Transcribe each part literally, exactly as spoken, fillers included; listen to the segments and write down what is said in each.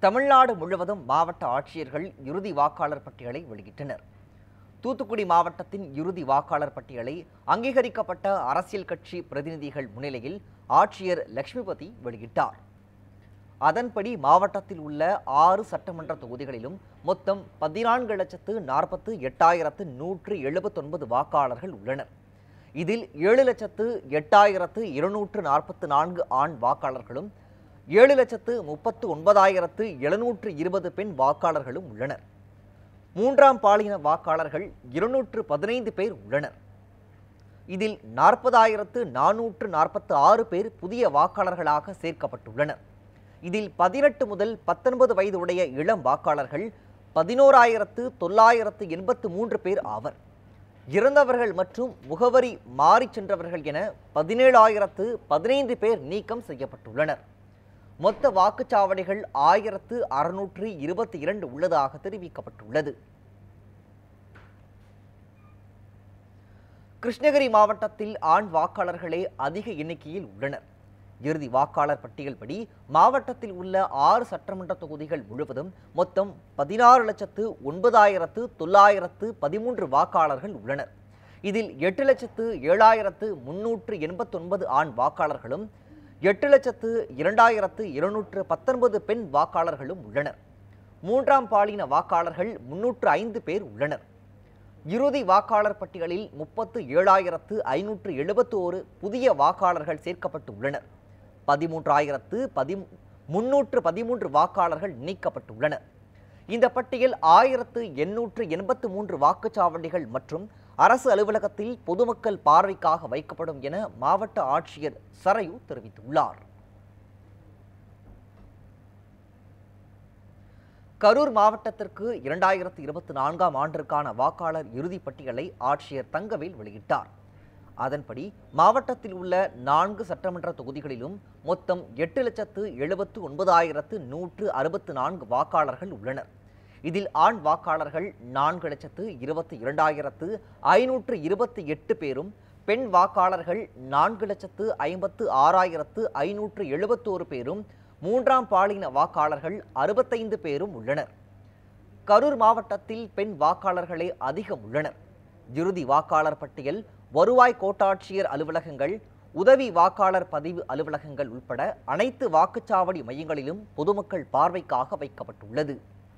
தமிழ்நாடு முழுவதும் மாவட்ட ஆட்சியர்கள் இறுதி வாக்காளர் பட்டியலை வெளியிட்டனர். தூத்துக்குடி மாவட்டத்தின் இறுதி வாக்காளர் பட்டியலை அங்கீகரிக்கப்பட்ட அரசியல் கட்சி பிரதிநிதிகள் முன்னிலையில் ஆட்சியர் லட்சுமிபதி வெளியிட்டார். அதன்படி மாவட்டத்தில் உள்ள ஆறு சட்டமன்ற தொகுதிகளிலும் மொத்தம் பதினான்கு லட்சத்து நாற்பத்து எட்டாயிரத்து நூற்று எழுபத்தொன்பது வாக்காளர்கள் உள்ளனர். இதில் ஏழு லட்சத்து எட்டாயிரத்து இருநூற்று நாற்பத்து நான்கு ஆண் வாக்காளர்களும் ஏழு லட்சத்து முப்பத்து ஒன்பதாயிரத்து எழுநூற்று இருபது பெண் வாக்காளர்களும் உள்ளனர். மூன்றாம் பாலின வாக்காளர்கள் இருநூற்று பதினைந்து பேர் உள்ளனர். இதில் நாற்பதாயிரத்து நானூற்று நாற்பத்து ஆறு பேர் புதிய வாக்காளர்களாக சேர்க்கப்பட்டுள்ளனர். இதில் பதினெட்டு முதல் பத்தொன்பது வயது உடைய இளம் வாக்காளர்கள் பதினோராயிரத்து தொள்ளாயிரத்து எண்பத்து மூன்று பேர் ஆவர். இறந்தவர்கள் மற்றும் முகவரி மாறி சென்றவர்கள் என பதினேழாயிரத்து பதினைந்து பேர் நீக்கம் செய்யப்பட்டுள்ளனர். மொத்த வாக்குச்சாவடிகள் ஆயிரத்து அறுநூற்று இருபத்தி இரண்டு உள்ளதாக தெரிவிக்கப்பட்டுள்ளது. கிருஷ்ணகிரி மாவட்டத்தில் ஆண் வாக்காளர்களே அதிக எண்ணிக்கையில் உள்ளனர். இறுதி வாக்காளர் பட்டியல் படி மாவட்டத்தில் உள்ள ஆறு சட்டமன்ற தொகுதிகள் முழுவதும் மொத்தம் பதினாறு லட்சத்து ஒன்பதாயிரத்து தொள்ளாயிரத்து பதிமூன்று வாக்காளர்கள் உள்ளனர். இதில் எட்டு லட்சத்து ஏழாயிரத்து முன்னூற்று எண்பத்தி ஒன்பது ஆண் வாக்காளர்களும் எட்டு லட்சத்து இரண்டாயிரத்து இருநூற்று பத்தொன்பது பெண் வாக்காளர்களும் உள்ளனர். மூன்றாம் பாலின வாக்காளர்கள் முன்னூற்று ஐந்து பேர் உள்ளனர். இறுதி வாக்காளர் பட்டியலில் முப்பத்து ஏழாயிரத்து ஐநூற்று எழுபத்தி ஓரு புதிய வாக்காளர்கள் சேர்க்கப்பட்டு உள்ளனர். பதிமூன்றாயிரத்து பதி முன்னூற்று பதிமூன்று வாக்காளர்கள் நீக்கப்பட்டுள்ளனர். இந்த பட்டியல் ஆயிரத்து எண்ணூற்று எண்பத்து மூன்று வாக்குச்சாவடிகள் மற்றும் அரசு அலுவலகத்தில் பொதுமக்கள் பார்வைக்காக வைக்கப்படும் என மாவட்ட ஆட்சியர் சரையு தெரிவித்துள்ளார். கரூர் மாவட்டத்திற்கு இரண்டாயிரத்து இருபத்தி நான்காம் ஆண்டிற்கான வாக்காளர் இறுதி பட்டியலை ஆட்சியர் தங்கவேல் வெளியிட்டார். அதன்படி மாவட்டத்தில் உள்ள நான்கு சட்டமன்ற தொகுதிகளிலும் மொத்தம் எட்டு லட்சத்து எழுபத்து ஒன்பதாயிரத்து நூற்று அறுபத்து நான்கு வாக்காளர்கள் உள்ளனர். இதில் ஆண் வாக்காளர்கள் நான்கு லட்சத்து இருபத்தி இரண்டாயிரத்து ஐநூற்று இருபத்தி எட்டு பேரும், பெண் வாக்காளர்கள் நான்கு லட்சத்து ஐம்பத்து ஆறாயிரத்து ஐநூற்று எழுபத்தோரு பேரும், மூன்றாம் பாலின வாக்காளர்கள் அறுபத்தைந்து பேரும் உள்ளனர். கரூர் மாவட்டத்தில் பெண் வாக்காளர்களே அதிகம் உள்ளனர். இறுதி வாக்காளர் பட்டியல் வருவாய் கோட்டாட்சியர் அலுவலகங்கள், உதவி வாக்காளர் பதிவு அலுவலகங்கள் உட்பட அனைத்து வாக்குச்சாவடி மையங்களிலும் பொதுமக்கள் பார்வைக்காக வைக்கப்பட்டுள்ளது.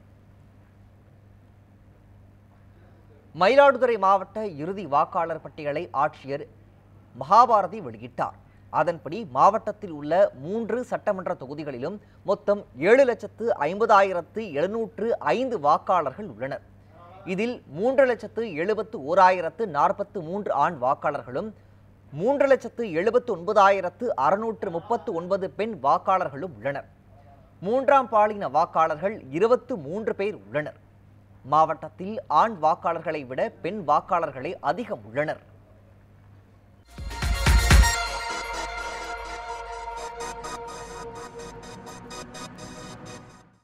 மயிலாடுதுறை மாவட்ட இறுதி வாக்காளர் பட்டியலை ஆட்சியர் மகாபாரதி வெளியிட்டார். அதன்படி மாவட்டத்தில் உள்ள மூன்று சட்டமன்ற தொகுதிகளிலும் மொத்தம் ஏழு லட்சத்து ஐம்பதாயிரத்து எழுநூற்று ஐந்து வாக்காளர்கள் உள்ளனர். இதில் மூன்று லட்சத்து எழுபத்து ஓராயிரத்து நாற்பத்து மூன்று ஆண் வாக்காளர்களும் மூன்று லட்சத்து எழுபத்து ஒன்பதாயிரத்து அறுநூற்று முப்பத்து ஒன்பது பெண் வாக்காளர்களும் உள்ளனர். மூன்றாம் பாலின வாக்காளர்கள் இருபத்து மூன்று பேர் உள்ளனர். மாவட்டத்தில் ஆண் வாக்காளர்களை விட பெண் வாக்காளர்களே அதிகம் உள்ளனர்.